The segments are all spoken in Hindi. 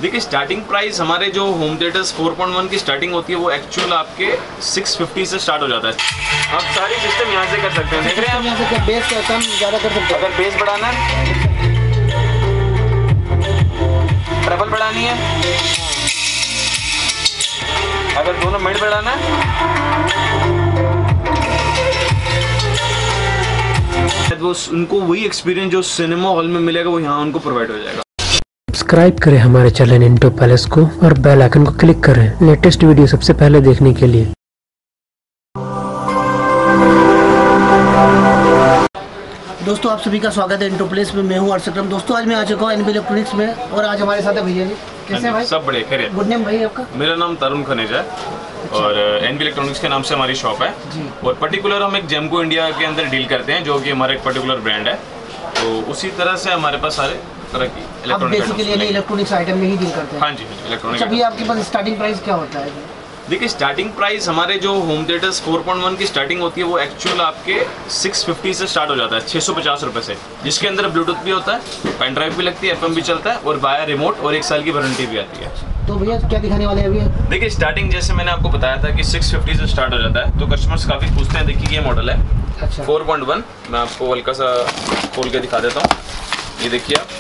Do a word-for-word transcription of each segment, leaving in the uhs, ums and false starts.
देखिए स्टार्टिंग प्राइस हमारे जो home theatres four point one की स्टार्टिंग होती है वो एक्चुअल आपके सिक्स फिफ्टी से स्टार्ट हो जाता है। आप सारी सिस्टम यहाँ से कर सकते हैं, देख रहे हैं आप। यहाँ से बेस कम ज़्यादा कर सकते हैं। अगर बेस बढ़ाना है, ट्रबल बढ़ानी है, अगर दोनों मिड बढ़ाना है, वो उनको वही एक्सपीरियंस जो सिनेमा हॉल में मिलेगा वो यहाँ उनको प्रोवाइड हो जाएगा। सब्सक्राइब करें हमारे चैनल इंटो पैलेस को और बेल आइकन को क्लिक करें लेटेस्ट वीडियो सबसे पहले देखने के लिए। दोस्तों आप सभी का स्वागत है इंटो प्लेस में। मैं हूँ अर्शक्रम। दोस्तों आज मैं आ चुका हूँ एनबी इलेक्ट्रॉनिक्स में और आज हमारे साथ है भैया जी। कैसे हैं भाई? सब बढ़िया, खैरियत। गुड नेम भाई आपका? मेरा नाम तरुण खनेजा है। अच्छा। और एनबी इलेक्ट्रॉनिक्स के नाम से हमारी शॉप है जी। और पर्टिकुलर हम एक जेमको इंडिया के अंदर डील करते हैं जो कि हमारा एक पर्टिकुलर ब्रांड है। तो उसी तरह से हमारे पास सारे तरह की इलेक्ट्रॉनिक्स इलेक्ट्रॉनिक्स आइटम में ही डील करते हैं। हाँ जी, इलेक्ट्रॉनिक्स। अभी आपके पास स्टार्टिंग प्राइस क्या होता है? देखिए स्टार्टिंग प्राइस हमारे जो home theatres four point one की स्टार्टिंग होती है वो एक्चुअल आपके सिक्स फिफ्टी से स्टार्ट हो जाता है, छः सौ पचास रुपये से, जिसके अंदर ब्लूटूथ भी होता है, पेन ड्राइव भी लगती है, एफएम भी चलता है और वाया रिमोट और एक साल की वारंटी भी आती है। तो भैया क्या दिखाने वाले हैं अभी? देखिए स्टार्टिंग जैसे मैंने आपको बताया था कि सिक्स फिफ्टी से स्टार्ट हो जाता है, तो कस्टमर्स काफ़ी पूछते हैं। देखिए ये मॉडल है अच्छा फोर पॉइंट वन। मैं आपको हल्का सा खोल के दिखा देता हूँ। ये देखिए आप,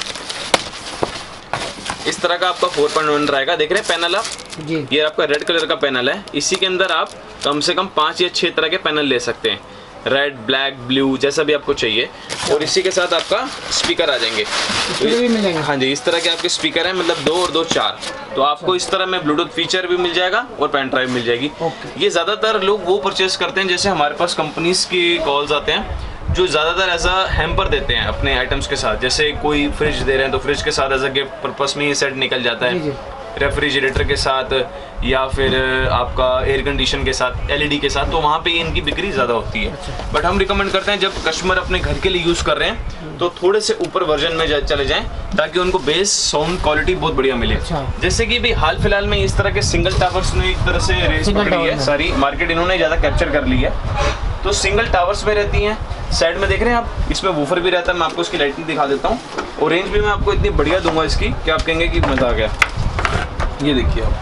इस तरह का आपका फोर पॉइंट वन रहेगा। देख रहे हैं पैनल आप जी। ये आपका रेड कलर का पैनल है। इसी के अंदर आप कम से कम पाँच या छः तरह के पैनल ले सकते हैं, रेड, ब्लैक, ब्लू, जैसा भी आपको चाहिए। और इसी के साथ आपका स्पीकर आ जाएंगे। तो भी मिल जाएंगे? हाँ जी, इस तरह के आपके स्पीकर हैं, मतलब दो और दो चार। तो आपको इस तरह में ब्लूटूथ फीचर भी मिल जाएगा और पेन ड्राइव मिल जाएगी। ये ज़्यादातर लोग वो परचेस करते हैं, जैसे हमारे पास कंपनीज की कॉल्स आते हैं जो ज़्यादातर ऐसा हैम्पर देते हैं अपने आइटम्स के साथ। जैसे कोई फ्रिज दे रहे हैं तो फ्रिज के साथ एज अ गिफ्ट पर्पस में ये सेट निकल जाता है, रेफ्रिजरेटर के साथ या फिर आपका एयर कंडीशन के साथ, एलईडी के साथ। तो वहाँ पे इनकी बिक्री ज़्यादा होती है। अच्छा। बट हम रिकमेंड करते हैं जब कस्टमर अपने घर के लिए यूज़ कर रहे हैं तो थोड़े से ऊपर वर्जन में चले जाएं ताकि उनको बेस साउंड क्वालिटी बहुत बढ़िया मिले। अच्छा। जैसे कि भी हाल फिलहाल में इस तरह के सिंगल टावर्स ने एक तरह से रेस पकड़ी है, सारी मार्केट इन्होंने ज़्यादा कैप्चर कर ली है। तो सिंगल टावर्स में रहती हैं, साइड में देख रहे हैं आप, इसमें वूफर भी रहता है। मैं आपको इसकी लाइटिंग दिखा देता हूँ और रेंज भी मैं आपको इतनी बढ़िया दूंगा इसकी कि आप कहेंगे कि मज़ा आ गया। ये देखिए आप,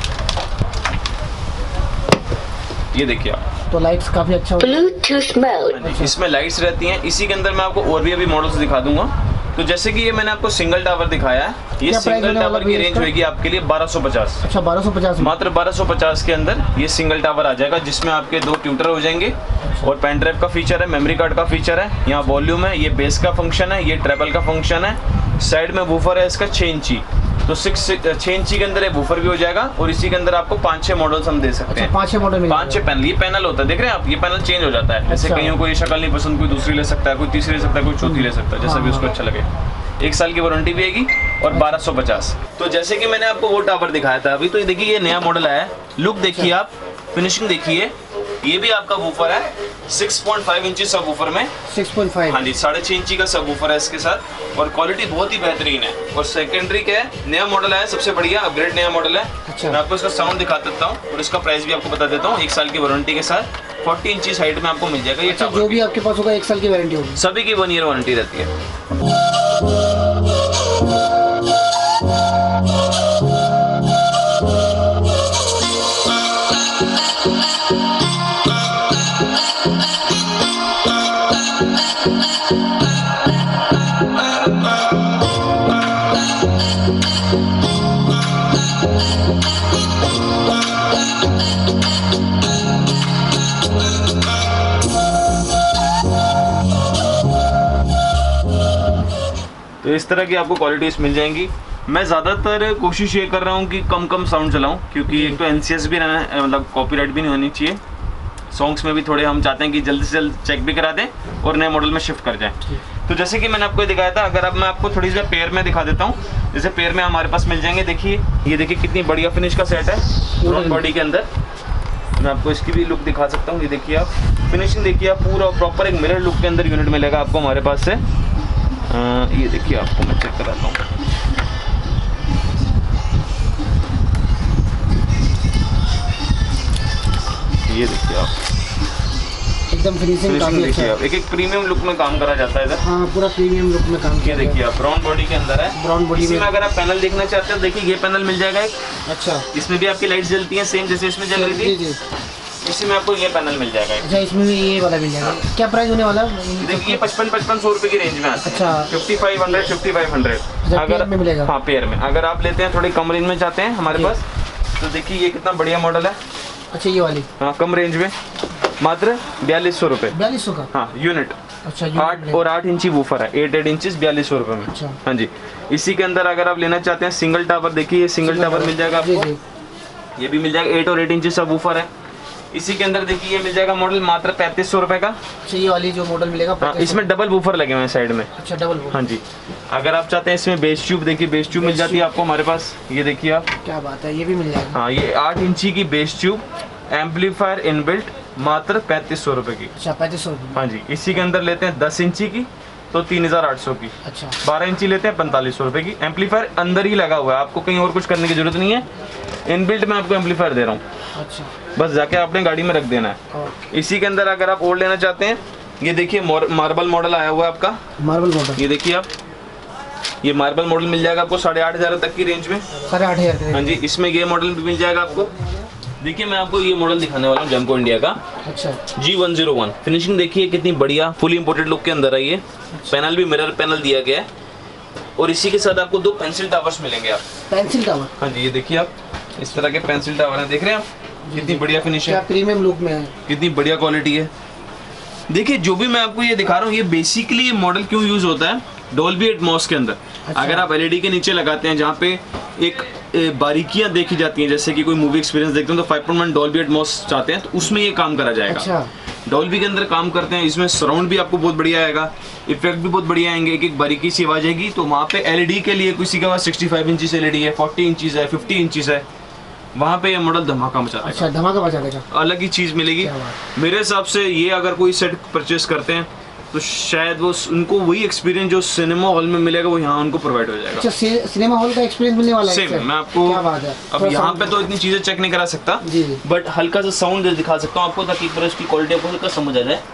ये देखिए आप, तो लाइट्स काफी अच्छा ब्लूटूथ मोड, इसमें लाइट्स रहती हैं। इसी के अंदर मैं आपको और भी अभी मॉडल्स दिखा दूंगा। तो जैसे कि ये मैंने आपको सिंगल टावर दिखाया है, ये सिंगल टावर की रेंज होगी आपके लिए बारह सौ पचास। अच्छा, बारह सौ पचास, मात्र बारह सौ पचास के अंदर ये सिंगल टावर आ जाएगा, जिसमें आपके दो ट्यूटर हो जाएंगे और पेन ड्राइव का फीचर है, मेमोरी कार्ड का फीचर है, यहाँ वॉल्यूम है, ये बेस का फंक्शन है, ये ट्रेबल का फंक्शन है, साइड में वूफर है इसका छः इंची। तो सिक्स छः इंची के अंदर ये वूफर भी हो जाएगा और इसी के अंदर आपको पाँच छः मॉडल्स हम दे सकते हैं। पाँच छः मॉडल, पाँच छः पैनल, ये पैनल होता है, देख रहे हैं आप, ये पैनल चेंज हो जाता है। जैसे कहीं को ये शक्ल नहीं पसंद, कोई दूसरी ले सकता है, कोई तीसरी ले सकता है, कोई चौथी ले सकता है, जैसा भी उसको अच्छा लगे। एक साल की वारंटी भी आएगी और बारह सौ पचास। तो जैसे कि मैंने आपको वो टावर दिखाया था अभी, तो ये देखिए ये नया मॉडल आया है। लुक देखिए आप, फिनिशिंग देखिए। ये भी आपका वूफर है, सिक्स पॉइंट फाइव इंची सब वूफर में, सिक्स पॉइंट फाइव, हाँ जी, साढ़े छः इंची का सब वूफर है इसके साथ और क्वालिटी बहुत ही बेहतरीन है। और सेकेंडरी क्या है, नया मॉडल है, सबसे बढ़िया अपग्रेड नया मॉडल है। अच्छा। मैं आपको इसका साउंड दिखा देता हूँ और इसका प्राइस भी आपको बता देता हूँ। एक साल की वारंटी के साथ फोर्टी इंची हाइट में आपको मिल जाएगा ये टावर। जो भी आपके पास होगा एक साल की वारंटी होगी, सभी की वन ईयर वारंटी रहती है। तो इस तरह की आपको क्वालिटीज मिल जाएंगी। मैं ज़्यादातर कोशिश ये कर रहा हूँ कि कम कम साउंड चलाऊँ, क्योंकि एक तो एनसीएस भी रहना, मतलब कॉपीराइट भी नहीं होनी चाहिए। सॉन्ग्स में भी थोड़े हम चाहते हैं कि जल्दी से जल्द चेक भी करा दें और नए मॉडल में शिफ्ट कर जाएं। तो जैसे कि मैंने आपको दिखाया था, अगर अब मैं आपको थोड़ी सी पेयर में दिखा देता हूँ। जैसे पेयर में हमारे पास मिल जाएंगे, देखिए ये देखिए कितनी बढ़िया फिनिश का सेट है फ्रंट बॉडी के अंदर। मैं आपको इसकी भी लुक दिखा सकता हूँ। ये देखिए आप, फिनिशिंग देखिए आप, पूरा प्रॉपर एक मिरर लुक के अंदर यूनिट मिलेगा आपको हमारे पास से। आ, ये देखिए आपको मैं चेक कराता हूँ। ये देखिए आप, एकदम फिनिशिंग काफी अच्छा है। एक एक प्रीमियम लुक में काम करा जाता है इधर। हाँ, पूरा प्रीमियम लुक में काम ये किया गया देखिए आप ब्राउन बॉडी के अंदर है। ब्राउन बॉडी इसी में में अगर आप पैनल देखना चाहते हो देखिए ये पैनल मिल जाएगा एक। अच्छा, इसमें भी आपकी लाइट्स जलती हैं सेम जैसे इसमें जल रही जी थी। जी। इसी में आपको ये पैनल मिल जाएगा। अच्छा, इसमें भी ये वाला मिल जाएगा। क्या प्राइस होने वाला है? देखिए पचपन पचपन सौ रुपए की रेंज में आता है। अच्छा, fifty five hundred fifty five hundred pair अगर में मिलेगा। हाँ पेयर में। अगर आप लेते हैं थोड़ी कम रेंज में चाहते हैं हमारे पास तो देखिए ये कितना बढ़िया मॉडल है। अच्छा, ये वाली हाँ कम रेंज में मात्र बयालीस सौ रुपए। बयालीस सौ का। हाँ यूनिट। अच्छा, आठ और आठ इंची वूफर है। एट एट इंचेस बयालीस सौ रुपए में। अच्छा। हाँ जी। इसी के अंदर अगर आप लेना चाहते हैं सिंगल टावर देखिए ये सिंगल टावर मिल जाएगा जी आपको। जी। ये भी मिल जाएगा। एट और एट इंचेस का वूफर है। इसी के अंदर देखिए ये मिल जाएगा मॉडल मात्र पैंतीस सौ रुपए का। अच्छा, ये वाली जो मॉडल मिलेगा हाँ इसमें डबल वूफर लगे हुए हैं साइड में। अच्छा, डबल हाँ जी। अगर आप चाहते हैं इसमें बेस ट्यूब देखिए बेस ट्यूब मिल जाती है आपको हमारे पास। ये देखिए आप। क्या बात है, ये भी मिल जाएगा। हाँ ये आठ इंची की बेस ट्यूब एम्पलीफायर इनबिल्ट मात्र पैंतीस सौ रुपए की। अच्छा, पैंतीस सौ रुपये। हाँ जी। इसी के अंदर लेते हैं दस इंची की तो तीन हजार आठ सौ की। अच्छा, बारह इंची लेते हैं पैंतालीस सौ रुपए की। एम्पलीफायर अंदर ही लगा हुआ है आपको कहीं और कुछ करने की जरूरत नहीं है। इनबिल्ट में आपको एम्पलीफायर दे रहा हूँ। अच्छा, बस जाके आपने गाड़ी में रख देना है। ओके। इसी के अंदर अगर आप और लेना चाहते हैं ये देखिए मार्बल मॉडल आया हुआ है आपका। Marble model. ये देखिए आप ये मार्बल मॉडल मिल जाएगा आपको साढ़े आठ हजार तक की रेंज में। साढ़े आठ हजार हाँ जी। इसमें ये मॉडल भी मिल जाएगा आपको। देखिए मैं आपको ये मॉडल दिखाने वाला हूँ जमको इंडिया का अच्छा, G one zero one. Finishing देखिए कितनी बढ़िया फुली इंपोर्टेड लुक के अंदर है ये। पैनल भी मिरर पैनल दिया गया है और इसी के साथ आपको दो पेंसिल टावर्स मिलेंगे आप। Pencil tower. हाँ जी। ये देखिए आप इस तरह के पेंसिल टावर हैं। देख रहे हैं आप कितनी बढ़िया फिनिश क्या है। प्रीमियम लुक में है। कितनी बढ़िया क्वालिटी है। देखिए जो भी मैं आपको ये दिखा रहा हूँ ये बेसिकली ये मॉडल क्यों यूज होता है डोल्बी एटमॉस के अंदर। अच्छा। अगर आप एलईडी के नीचे लगाते हैं जहाँ पे एक ए, बारीकियां देखी जाती हैं जैसे कि कोई मूवी एक्सपीरियंस देखते हैं तो five point one Dolby Atmos चाहते हैं तो उसमें ये काम करा जाएगा। अच्छा, डोल्बी के अंदर काम करते हैं। इसमें साउंड भी आपको बहुत बढ़िया आएगा। इफेक्ट भी बहुत बढ़िया आएंगे। एक एक बारीकी सी आवाज आएगी। तो वहाँ पे एलईडी के लिए किसी के पास सिक्सटी फाइव इंची एलईडी है फोर्टी इंचीज है फिफ्टी इंचीज है वहाँ पे ये मॉडल धमाका मचा देगा। अच्छा, धमाका बचा देगा। अलग ही चीज मिलेगी। क्या बात। मेरे हिसाब से ये अगर कोई सेट परचेस करते हैं तो शायद वो उनको वही एक्सपीरियंस जो सिनेमा हॉल में मिलेगा वो यहाँ उनको प्रोवाइड हो जाएगा। अच्छा, सि- सिनेमा हॉल का एक्सपीरियंस मिलने वाला है सेम इससे? मैं आपको क्या बात है। अब थोड़ा यहाँ sound- पे तो इतनी चीजें चेक नहीं करा सकता जी जी। बट हल्का सा साउंड दिखा सकता हूँ आपको ताकि एक बार उसकी क्वालिटी आपको हल्का समझ आ जाए।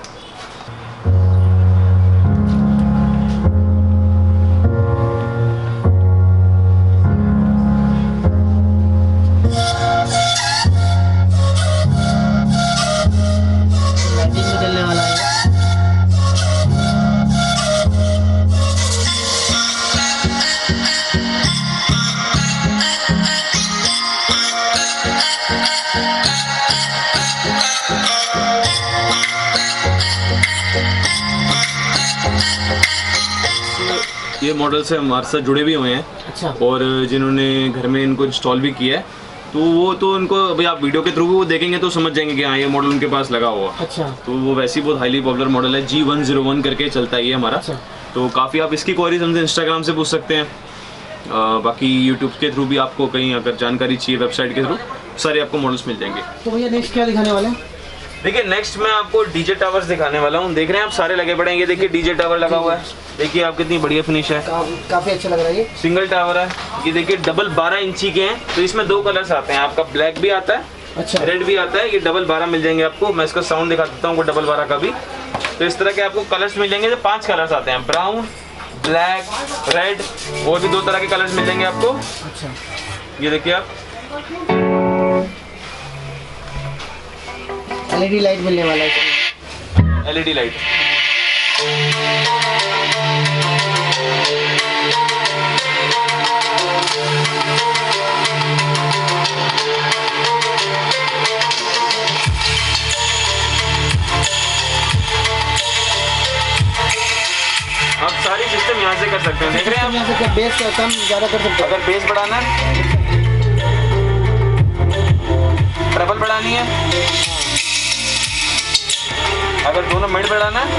लाइटिंग में चलने वाला है। ये मॉडल से हमारे साथ जुड़े भी हुए हैं अच्छा, और जिन्होंने घर में इनको इंस्टॉल भी किया है तो वो तो उनको अभी आप वीडियो के थ्रू भी वो देखेंगे तो समझ जाएंगे कि हाँ ये मॉडल उनके पास लगा हुआ। अच्छा, तो वो वैसे ही बहुत हाईली पॉपुलर मॉडल है। जी वन जीरो वन करके चलता है ये हमारा। अच्छा। तो काफ़ी आप इसकी क्वारीज हमसे इंस्टाग्राम से पूछ सकते हैं। आ, बाकी यूट्यूब के थ्रू भी आपको कहीं अगर जानकारी चाहिए वेबसाइट के थ्रू सारे आपको मॉडल्स मिल जाएंगे। तो भैया नेक्स्ट क्या दिखाने वाले हैं? देखिए नेक्स्ट मैं आपको डीजे टावर्स दिखाने वाला हूँ। देख रहे हैं आप सारे लगे पड़े हैं। ये देखिए डीजे टावर लगा हुआ है। देखिए आप कितनी बढ़िया फिनिश है। का, काफी अच्छा लग रहा है ये। सिंगल टावर है। ये देखिए डबल बारह इंची के हैं तो इसमें दो कलर्स आते हैं आपका ब्लैक भी आता है अच्छा, रेड भी आता है। ये डबल बारह मिल जाएंगे आपको। मैं इसका साउंड दिखा देता हूँ डबल बारह का भी। तो इस तरह के आपको कलर्स मिल जाएंगे। पांच कलर्स आते हैं ब्राउन ब्लैक रेड और भी दो तरह के कलर्स मिल जाएंगे आपको। अच्छा, ये देखिए आप एलईडी लाइट मिलने वाला है इसमें। LED light. आप सारी सिस्टम यहाँ से कर सकते हैं। देख रहे हैं आप यहाँ से क्या बेस कम ज़्यादा कर सकते हैं? अगर बेस बढ़ाना है ट्रबल बढ़ानी है अगर दोनों मिड बढ़ाना है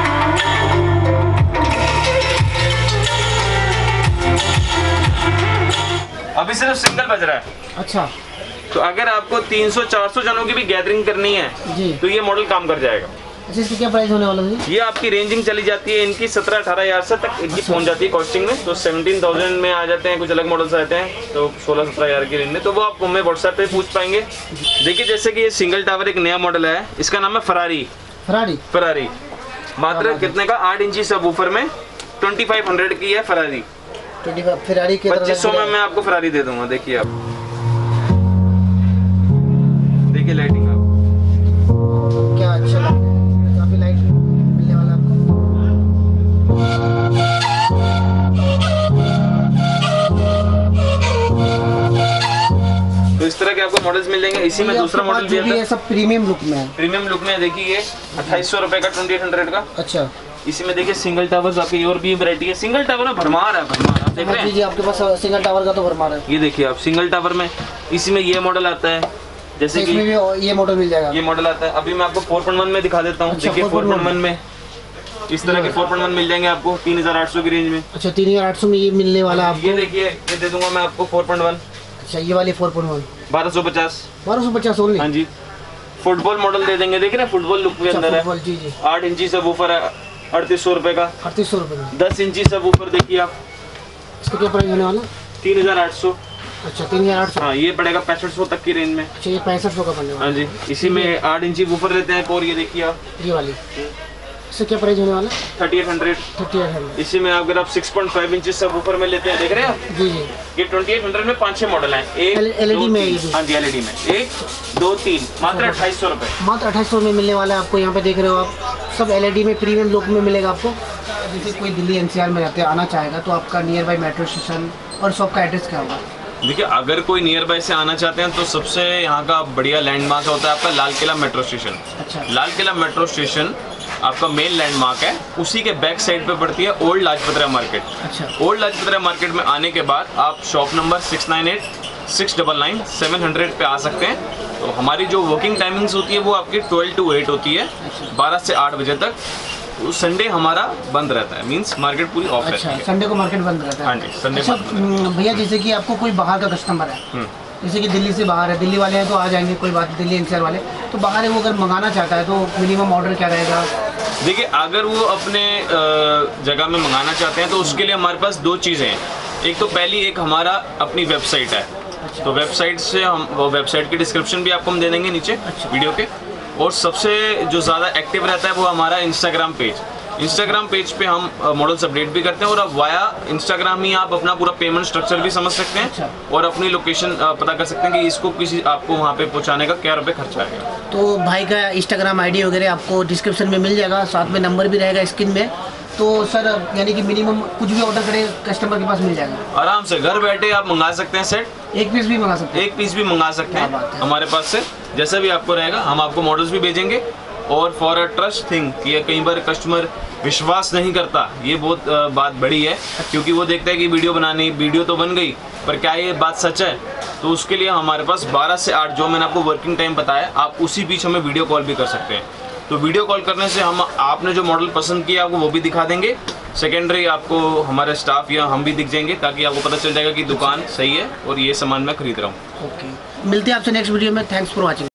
अभी सिर्फ सिंगल बज रहा है। अच्छा, तो अगर आपको तीन सौ चार सौ जनों की भी गैदरिंग करनी है जी। तो ये मॉडल काम कर जाएगा। अच्छा, इसकी क्या प्राइस होने वाला है? ये आपकी रेंजिंग चली जाती है इनकी सत्रह अठारह हजार से तक इनकी पहुंच जाती है कॉस्टिंग में। तो सेवनटीन थाउजेंड में आ जाते हैं। कुछ अलग मॉडल्स आते हैं तो सोलह सत्रह हजार की रेंज में। तो वो आप हमें व्हाट्सएप पे पूछ पाएंगे। देखिए जैसे कि ये सिंगल टावर एक नया मॉडल है। इसका नाम है फरारी। फरारी फरारी मात्र कितने का? आठ इंची सब ऊपर में ट्वेंटी फाइव हंड्रेड की है फरारी। फरारी के पच्चीस सौ में मैं आपको फरारी दे दूंगा। देखिए आप, देखिए लाइटिंग आप, क्या अच्छा लग रहा है, काफी लाइट मिलने वाला आपको। तो इस तरह के आपको मॉडल्स मिल जाएंगे। इसी में दूसरा मॉडल भी है, सब प्रीमियम लुक में है। प्रीमियम लुक में देखिए ये अट्ठाईस सौ रुपए का, ट्वेंटी एट हंड्रेड का। अच्छा, इसी में देखिए सिंगल टावर्स आपकी और भी वैरायटी है। सिंगल टावर में भरमार है, भरमार आप देख रहे हैं। जी जी, आपके पास सिंगल टावर का तो भरमार है। ये देखिए आप, सिंगल टावर में इसी में ये मॉडल आता है, जैसे कि इसमें भी ये मॉडल मिल जाएगा। ये मॉडल आता है। अभी मैं आपको फोर पॉइंट वन में दिखा देता हूँ। अच्छा, देखिए फोर पॉइंट वन में इस तरह के फोर पॉइंट वन मिल जाएंगे आपको तीन हजार आठ सौ की रेंज में। अच्छा, तीन हजार आठ सौ में ये मिलने वाला आपको। ये देखिए, ये दे दूंगा मैं आपको फोर पॉइंट वन। अच्छा, ये वाली फोर पॉइंट वन बारह सौ पचास। बारह सौ पचास ओनली। हाँ जी, फुटबॉल मॉडल दे देंगे। देखिए ना, फुटबॉल लुक के अंदर है। जी जी, आठ इंची सब ऊपर है, अड़तीस सौ रुपए का। अड़तीस सौ रुपये में। दस इंची सब ऊपर देखिए आप, इसका क्या प्राइस होने वाला? तीन हजार आठ सौ। अच्छा, तीन हजार आठ सौ। हाँ, ये पड़ेगा पैंसठ सौ तक की रेंज में। अच्छा, ये पैंसठ सौ का बनने वाला। हाँ जी, इसी में आठ इंची ऊपर देते हैं। और ये देखिए आप, ये वाली, इससे क्या प्राइस होने वाला? Thirty eight hundred. Thirty eight hundred. इसी में अगर आप सिक्स पॉइंट फाइव इंच सब ऊपर में लेते हैं, देख रहे हैं आप, जी जी, ये ट्वेंटी एट हंड्रेड में पाँच छह मॉडल हैं। एक L- LED दो, में है तीन। ये भी। हाँ जी, एलईडी में एक दो तीन, मात्र अट्ठाईस सौ रुपए। मात्र अट्ठाईस सौ में मिलने वाला है आपको। यहाँ पे देख रहे हो आप, सब एलईडी में प्रीमियम लुक में मिलेगा आपको। जैसे कोई दिल्ली एनसीआर में रहते आना चाहेगा तो आपका नियर बाई मेट्रो स्टेशन और शॉप का एड्रेस क्या होगा? देखिए, अगर कोई नियर बाय से आना चाहते हैं तो सबसे यहाँ का बढ़िया लैंडमार्क होता है आपका लाल किला मेट्रो स्टेशन। अच्छा, लाल किला मेट्रो स्टेशन आपका मेन लैंडमार्क है। उसी के बैक साइड पे पड़ती है ओल्ड लाजपत राय मार्केट। अच्छा, ओल्ड लाजपत राय मार्केट में आने के बाद आप shop number six nine eight six double nine seven hundred पे आ सकते हैं। तो हमारी जो वर्किंग टाइमिंग्स होती है वो आपकी ट्वेल्व टू एट होती है, बारह से आठ बजे तक। तो संडे हमारा बंद रहता है, मींस मार्केट पूरी ऑफ रहती अच्छा, है। संडे को मार्केट बंद रहता है। हाँ जी, संडे अच्छा, बंद रहता भैया जैसे कि आपको कोई बाहर का कस्टमर है, हम्म। जैसे कि दिल्ली से बाहर है, दिल्ली वाले हैं तो आ जाएंगे, कोई बात, दिल्ली एनसीआर वाले तो बाहर है, वो अगर मंगाना चाहता है तो मिनिमम ऑर्डर क्या रहेगा? देखिए, अगर वो अपने अ, जगह में मंगाना चाहते हैं तो उसके लिए हमारे पास दो चीज़ें हैं। एक तो पहली एक हमारा अपनी वेबसाइट है। तो वेबसाइट से हम, वो वेबसाइट की डिस्क्रिप्शन भी आपको हम दे देंगे नीचे वीडियो के। और सबसे जो ज़्यादा एक्टिव रहता है वो हमारा इंस्टाग्राम पेज। इंस्टाग्राम पेज पे हम मॉडल्स अपडेट भी करते हैं और अब वाया इंस्टाग्राम ही आप अपना पूरा पेमेंट स्ट्रक्चर भी समझ सकते हैं। अच्छा। और अपनी लोकेशन पता कर सकते हैं कि इसको किसी आपको वहाँ पे पहुँचाने का क्या रुपये खर्चा आएगा। तो भाई का इंस्टाग्राम आईडी वगैरह आपको डिस्क्रिप्शन में मिल जाएगा, साथ में नंबर भी रहेगा स्क्रीन में। तो सर यानी कि मिनिमम कुछ भी ऑर्डर करें कस्टमर के पास मिल जाएगा? आराम से घर बैठे आप मंगा सकते हैं सेट, एक पीस भी मंगा सकते हैं? एक पीस भी मंगा सकते क्या हैं बात है। हमारे पास से। जैसा भी आपको रहेगा हम आपको मॉडल्स भी भेजेंगे। और फॉर अ ट्रस्ट थिंग, ये कई बार कस्टमर विश्वास नहीं करता, ये बहुत अ, बात बड़ी है, क्योंकि वो देखता है कि वीडियो बनानी, वीडियो तो बन गई पर क्या ये बात सच है? तो उसके लिए हमारे पास बारह से आठ जो मैंने आपको वर्किंग टाइम बताया, आप उसी बीच हमें वीडियो कॉल भी कर सकते हैं। तो वीडियो कॉल करने से हम आपने जो मॉडल पसंद किया आपको वो भी दिखा देंगे। सेकेंडरी आपको हमारे स्टाफ या हम भी दिख जाएंगे, ताकि आपको पता चल जाएगा कि दुकान सही है और ये सामान मैं खरीद रहा हूँ। ओके, मिलते हैं आपसे नेक्स्ट वीडियो में। Thanks for watching.